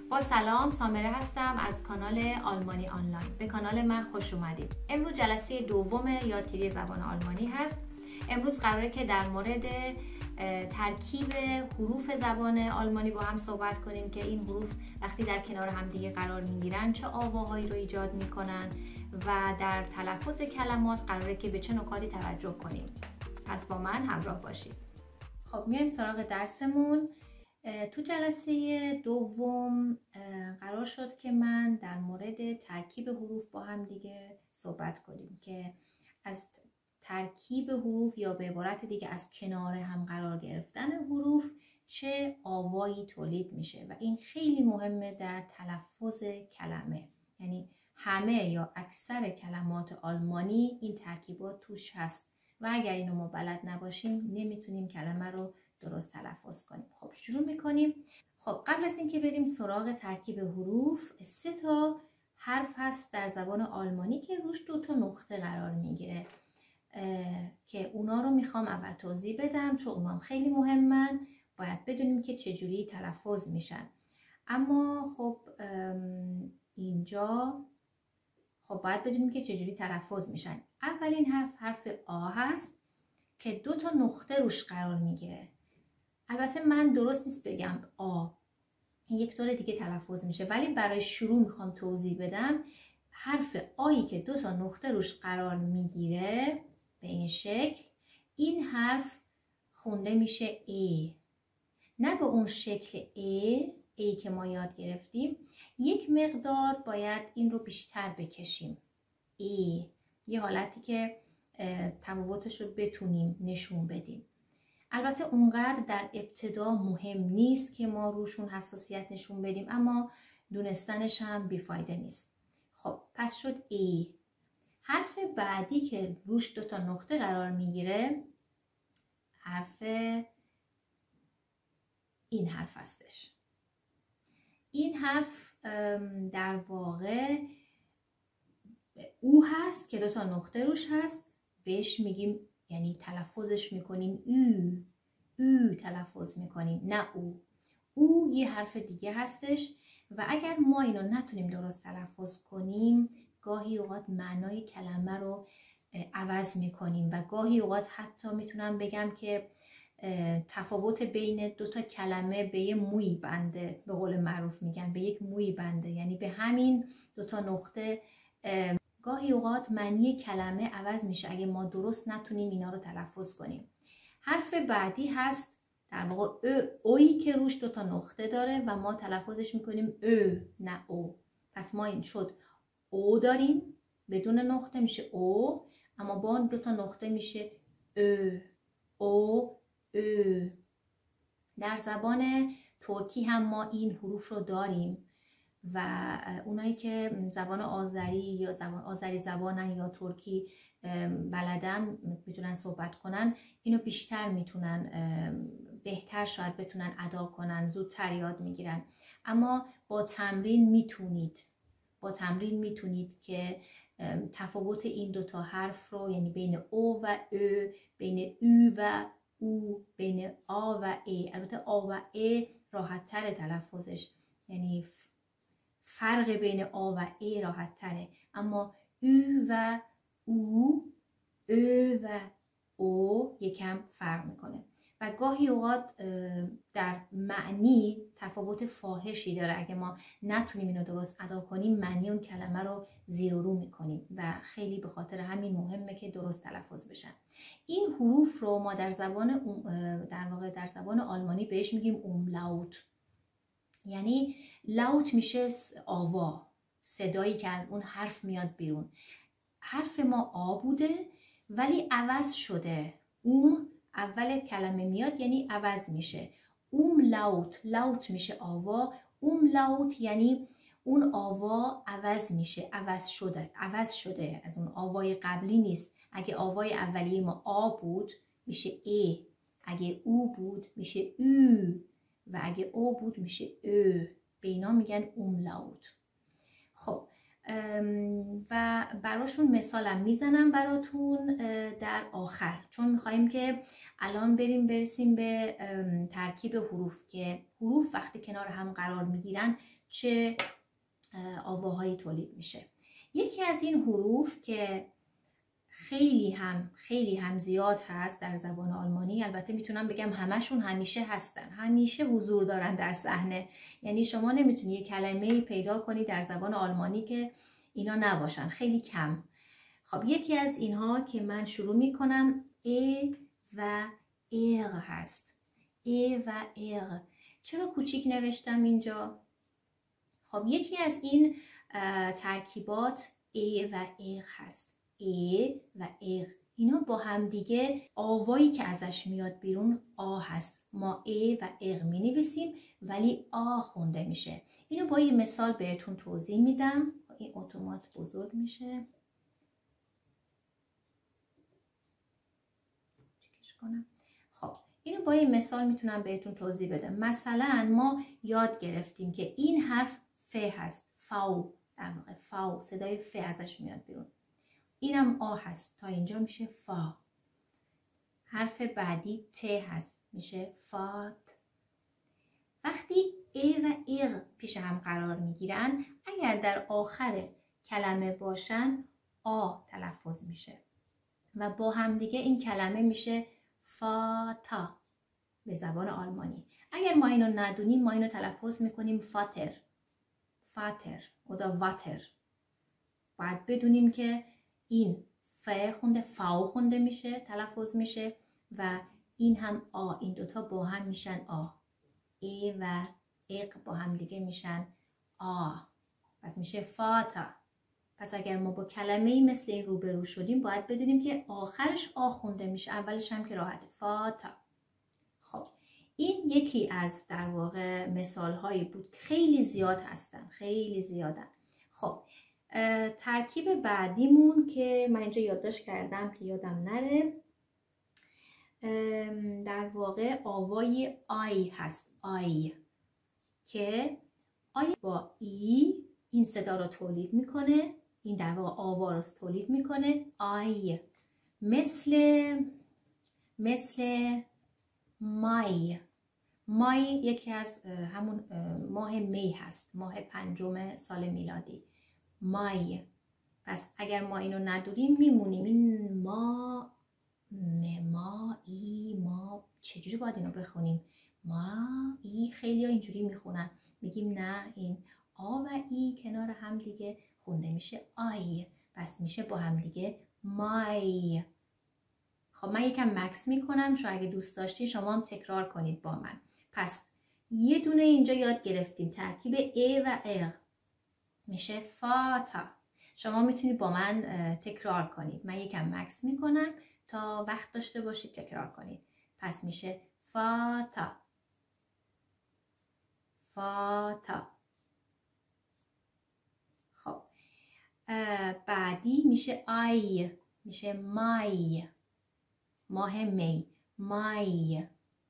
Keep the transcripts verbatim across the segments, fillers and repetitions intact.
با سلام، سامره هستم از کانال آلمانی آنلاین. به کانال من خوش اومدید. امروز جلسه دوم یادگیری زبان آلمانی هست. امروز قراره که در مورد ترکیب حروف زبان آلمانی با هم صحبت کنیم که این حروف وقتی در کنار هم دیگه قرار میگیرن چه آواهایی رو ایجاد میکنن و در تلفظ کلمات قراره که به چه نکاتی توجه کنیم. پس با من همراه باشید. خب میایم سراغ درسمون. تو جلسه دوم قرار شد که من در مورد ترکیب حروف با هم دیگه صحبت کنیم که از ترکیب حروف یا به عبارت دیگه از کنار هم قرار گرفتن حروف چه آوایی تولید میشه و این خیلی مهمه در تلفظ کلمه. یعنی همه یا اکثر کلمات آلمانی این ترکیبات توش هست و اگر اینو ما بلد نباشیم نمیتونیم کلمه رو درست تلفظ کنیم. خب شروع میکنیم. خب قبل از اینکه بریم سراغ ترکیب حروف، سه تا حرف هست در زبان آلمانی که روش دو تا نقطه قرار میگیره که اونا رو میخوام اول توضیح بدم چون اونا هم خیلی مهمن. باید بدونیم که چجوری تلفظ میشن. اما خب اینجا خب باید بدونیم که چجوری تلفظ میشن. اولین حرف حرف آ هست که دو تا نقطه روش قرار میگیره. البته من درست نیست بگم آ، یک طور دیگه تلفظ میشه، ولی برای شروع میخوام توضیح بدم. حرف آیی که دو تا نقطه روش قرار میگیره به این شکل، این حرف خونده میشه ای، نه به اون شکل ای ای که ما یاد گرفتیم. یک مقدار باید این رو بیشتر بکشیم. ای یه حالتی که تفاوتش رو بتونیم نشون بدیم. البته اونقدر در ابتدا مهم نیست که ما روشون حساسیت نشون بدیم، اما دونستنش هم بیفایده نیست. خب پس شد ای. حرف بعدی که روش دو تا نقطه قرار میگیره حرف این حرف هستش. این حرف در واقع او هست که دو تا نقطه روش هست. بهش میگیم، یعنی تلفظش میکنیم او او تلفظ میکنیم، نه او. او یه حرف دیگه هستش و اگر ما اینو نتونیم درست تلفظ کنیم گاهی اوقات معنای کلمه رو عوض میکنیم و گاهی اوقات حتی میتونم بگم که تفاوت بین دو تا کلمه به یه موی بنده، به قول معروف میگن به یک موی بنده. یعنی به همین دو تا نقطه گاهی اوقات معنی کلمه عوض میشه اگه ما درست نتونیم اینا رو تلفظ کنیم. حرف بعدی هست در واقع او، اویی که روش دو تا نقطه داره و ما تلفظش میکنیم او نه او. پس ما این شد او داریم بدون نقطه میشه او، اما با دو تا نقطه میشه او او او. در زبان ترکی هم ما این حروف رو داریم و اونایی که زبان آذری یا زبان آذری زبانن یا ترکی بلدن میتونن صحبت کنن، اینو بیشتر میتونن، بهتر شاید بتونن ادا کنن، زودتر یاد میگیرن. اما با تمرین میتونید با تمرین میتونید که تفاوت این دوتا حرف رو، یعنی بین او و او، بین او و او، بین آ و ای، البته آ و ای راحت تر تلفظش، یعنی فرق بین آ و ای راحت تره، اما او و او، او و او یکم فرق میکنه و گاهی اوقات در معنی تفاوت فاحشی داره. اگه ما نتونیم اینو درست ادا کنیم معنی اون کلمه رو زیر و رو میکنیم و خیلی به خاطر همین مهمه که درست تلفظ بشن. این حروف رو ما در زبان در واقع در زبان آلمانی بهش میگیم اوملاوت. یعنی لاوت میشه آوا، صدایی که از اون حرف میاد بیرون. حرف ما آ بوده ولی عوض شده. اوم اول کلمه میاد یعنی عوض میشه. اوم لاوت، لاوت میشه آوا. اوم لاوت یعنی اون آوا عوض میشه، عوض شده، عوض شده از اون آوای قبلی نیست. اگه آوای اولیه ما آ بود میشه ای، اگه او بود میشه او و اگه او بود میشه او. به اینا میگن اوملاوت. خب و براشون مثالم میزنم براتون در آخر، چون میخواییم که الان بریم برسیم به ترکیب حروف که حروف وقتی کنار هم قرار میگیرن چه آواهایی تولید میشه. یکی از این حروف که خیلی هم خیلی هم زیاد هست در زبان آلمانی، البته میتونم بگم همشون همیشه هستن، همیشه حضور دارن در صحنه، یعنی شما نمیتونی یک کلمه پیدا کنی در زبان آلمانی که اینا نباشن، خیلی کم. خب یکی از اینها که من شروع میکنم ا و اغ هست. ا و اغ. چرا کوچیک نوشتم اینجا؟ خب یکی از این ترکیبات ا و اغ هست. ا و اغ اینا با هم دیگه آوایی که ازش میاد بیرون آ هست. ما ا و اغ می نویسیم ولی آ خونده میشه. اینو با یه مثال بهتون توضیح میدم. این اتومات بزرگ میشه. چکش کنم. خب اینو با یه مثال میتونم بهتون توضیح بدم. مثلا ما یاد گرفتیم که این حرف ف هست. فاو، در واقع فاو، صدای ف ازش میاد بیرون. اینم آ هست، تا اینجا میشه فا. حرف بعدی ت هست، میشه فات. وقتی ا و اغ پیش هم قرار میگیرن، اگر در آخر کلمه باشن آ تلفظ میشه و با هم دیگه این کلمه میشه فاتا به زبان آلمانی. اگر ما اینو ندونیم ما اینو تلفظ میکنیم فاتر، فاتر oder واتر. باید بدونیم که این ف خونده فاو خونده میشه، تلفظ میشه و این هم آ، این دوتا با هم میشن آ. ای و اق با هم دیگه میشن آ، پس میشه فاتا. پس اگر ما با کلمه‌ای مثل این روبرو شدیم باید بدونیم که آخرش آ خونده میشه، اولش هم که راحت فاتا. خب این یکی از در واقع مثال هایی بود، خیلی زیاد هستن، خیلی زیادن. خب ترکیب بعدیمون که من اینجا یادداشت کردم که یادم نره، در واقع آوای آی هست. آی که آی با ای این صدا رو تولید میکنه، این در واقع آوا رو تولید میکنه. آی مثل مثل مای. مای یکی از همون ماه می هست، ماه پنجم سال میلادی. مای. پس اگر ما اینو نداریم میمونیم این ما ما ای ما چجوری باید اینو بخونیم؟ ما ای خیلی ها اینجوری میخونن، میگیم نه این آ و ای کنار هم دیگه خونده میشه آی، پس میشه با هم دیگه مای. خب من یکم مکس میکنم چون اگه دوست داشتی شما هم تکرار کنید با من. پس یه دونه اینجا یاد گرفتیم ترکیب ا و اغ میشه فاتا. شما میتونید با من تکرار کنید. من یکم مکس میکنم تا وقت داشته باشید تکرار کنید. پس میشه فاتا فاتا. خب بعدی میشه آی، میشه مای، ماه می. مای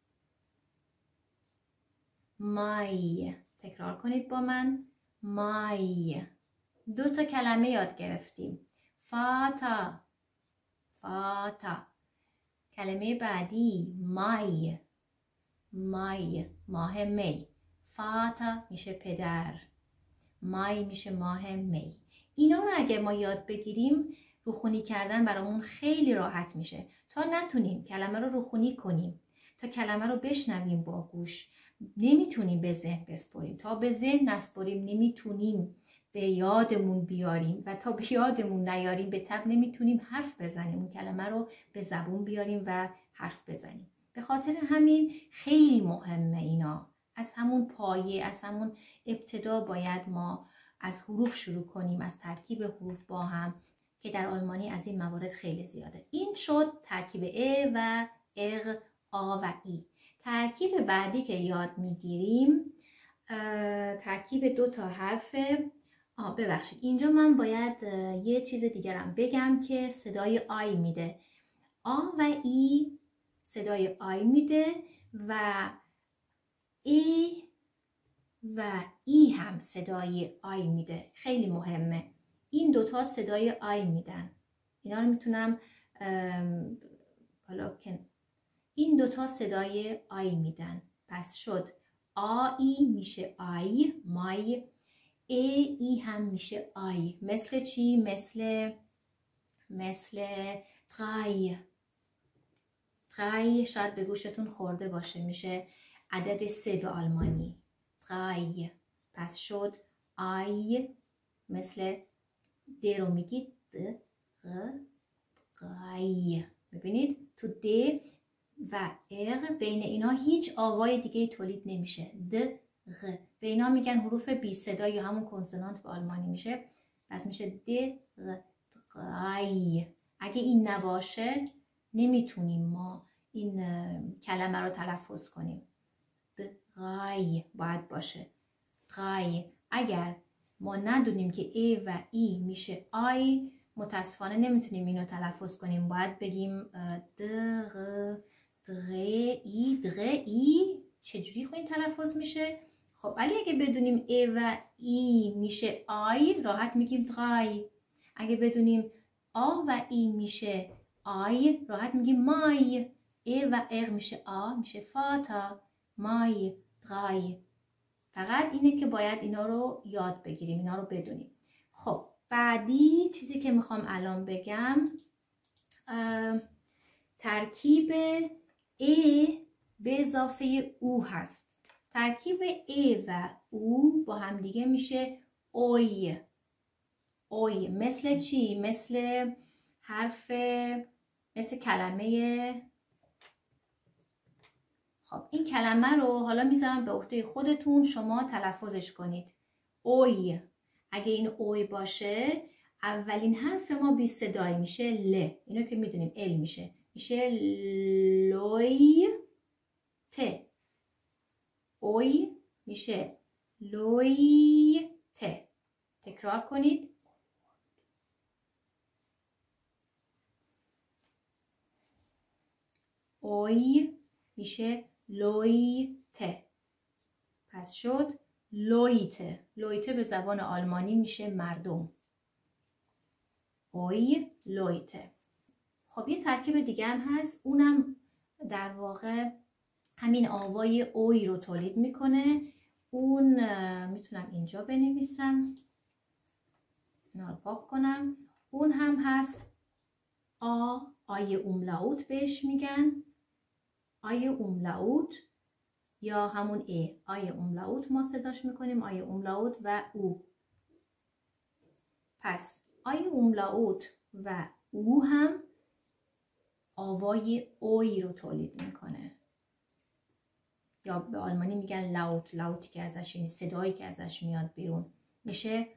مای. تکرار کنید با من. مای. دو تا کلمه یاد گرفتیم. فاتا فاتا. کلمه بعدی مای. مای ماه می. فاتا میشه پدر، مای میشه ماه می. اینا رو اگه ما یاد بگیریم روخونی کردن برامون خیلی راحت میشه. تا نتونیم کلمه رو روخونی کنیم، تا کلمه رو بشنویم با گوش، نمیتونیم به ذهن بسپریم. تا به ذهن نسپریم نمیتونیم به یادمون بیاریم و تا به یادمون نیاریم به تب نمیتونیم حرف بزنیم، اون کلمه رو به زبون بیاریم و حرف بزنیم. به خاطر همین خیلی مهمه اینا. از همون پایه، از همون ابتدا باید ما از حروف شروع کنیم، از ترکیب حروف با هم که در آلمانی از این موارد خیلی زیاده. این شد ترکیب ا و اغ، آ و ای. ترکیب بعدی که یاد میگیریم ترکیب دو تا حرفه. آه ببخشید اینجا من باید یه چیز دیگرم بگم که صدای آی میده. آ و ای صدای آی میده و ای و ای هم صدای آی میده. خیلی مهمه. این دوتا صدای آی میدن. اینا رو میتونم حالا که این دوتا صدای آی میدن. پس شد آی میشه آی، مای. ای ای هم میشه آی. مثل چی؟ مثل مثل drei. drei شاید به گوشتون خورده باشه، میشه عدد سه به آلمانی. drei. پس شد آی، مثل د رو میگید د غ drei. ببینید تو د و اغ بین اینا هیچ آوای دیگه تولید نمیشه. د غ به اینا میگن حروف بی صدا یا همون کنسونانت به آلمانی میشه. پس میشه د غ drei. اگه این نباشه نمیتونیم ما این کلمه رو تلفظ کنیم. drei باید باشه. drei. اگر ما ندونیم که ای و ای میشه آی، متاسفانه نمیتونیم اینو تلفظ کنیم. باید بگیم در دره ای دره ای. چجوری خب این تلفظ میشه؟ خب ولی اگه بدونیم ای و ای میشه آی، راحت میگیم drei. اگه بدونیم آ و ای میشه آی، راحت میگیم مای. ای و اغ میشه آ، میشه فاتا. مای drei. فقط اینه که باید اینا رو یاد بگیریم، اینا رو بدونیم. خب بعدی چیزی که میخوام الان بگم ترکیب ای به اضافه او هست. ترکیب ای و او با هم دیگه میشه اوی. اوی مثل چی؟ مثل حرف، مثل کلمه. خب این کلمه رو حالا میذارم به عهده خودتون، شما تلفظش کنید. اوی. اگه این اوی باشه اولین حرف ما بی صدایی میشه ل. اینو که میدونیم ال میشه. میشه لوی ت. اوی میشه لوی ت. تکرار کنید. اوی میشه لویته. پس شد لویته. لویته به زبان آلمانی میشه مردم. اوی لویته. خب یه ترکیب دیگه هم هست، اونم در واقع همین آوای اوی رو تولید میکنه. اون میتونم اینجا بنویسم، اینا رو پاک کنم. اون هم هست آ. آی اوملاوت بهش میگن. آی اوملاوت یا همون ای. آی اوملاوت ما صداش میکنیم، آی اوملاوت و او. پس آی اوملاوت و او هم آوای اوی رو تولید میکنه، یا به آلمانی میگن لاوت. لاوتی که ازش، یعنی صدایی که ازش میاد بیرون، میشه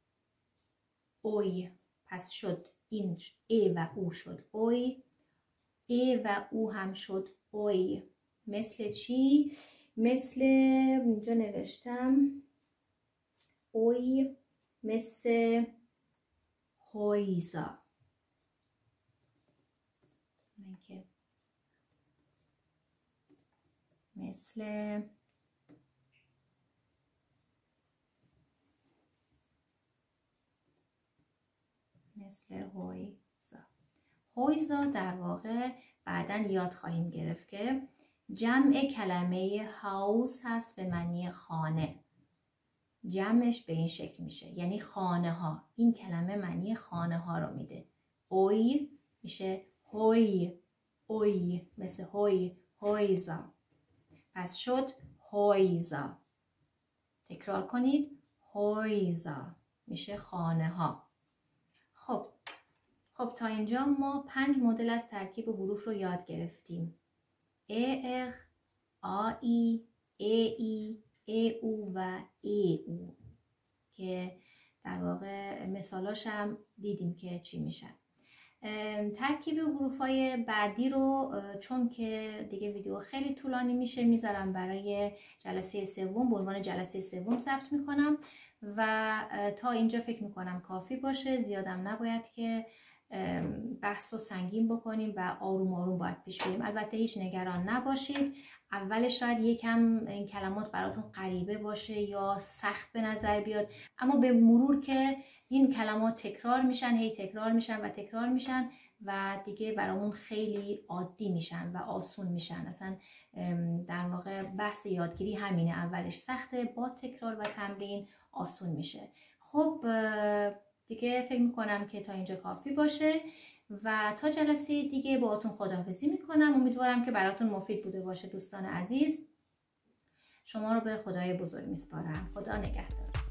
اوی. پس شد این ای و او شد اوی. ای و او هم شد اوی. مثل چی؟ مثل اینجا نوشتم اوی، مثل هویزا. مثل مثل هویزا. هویزا در واقع بعداً یاد خواهیم گرفت که جمع کلمه هاوس هست به معنی خانه. جمعش به این شکل میشه، یعنی خانه ها. این کلمه معنی خانه ها رو میده. اوی میشه هوی. اوی مثل هوی. هویزا. پس شد هویزا. تکرار کنید. هویزا میشه خانه ها. خب خب تا اینجا ما پنج مدل از ترکیب حروف رو یاد گرفتیم. ای اغ، آ ای، ای ای، ای او و ای او که در واقع مثالاش هم دیدیم که چی میشن. ترکیب حروفای بعدی رو چون که دیگه ویدیو خیلی طولانی میشه میذارم برای جلسه سوم، به عنوان جلسه سوم ثبت میکنم و تا اینجا فکر میکنم کافی باشه. زیادم نباید که بحث رو سنگین بکنیم و آروم آروم باید پیش بریم. البته هیچ نگران نباشید. اولش شاید یکم این کلمات براتون غریبه باشه یا سخت به نظر بیاد، اما به مرور که این کلمات تکرار میشن، هی تکرار میشن و تکرار میشن، و دیگه برامون خیلی عادی میشن و آسون میشن. اصلا در واقع بحث یادگیری همینه، اولش سخته، با تکرار و تمرین آسون میشه. خب دیگه فکر میکنم که تا اینجا کافی باشه و تا جلسه دیگه باهاتون خداحافظی میکنم. امیدوارم که براتون مفید بوده باشه دوستان عزیز. شما رو به خدای بزرگ میسپارم. خدا نگهدار.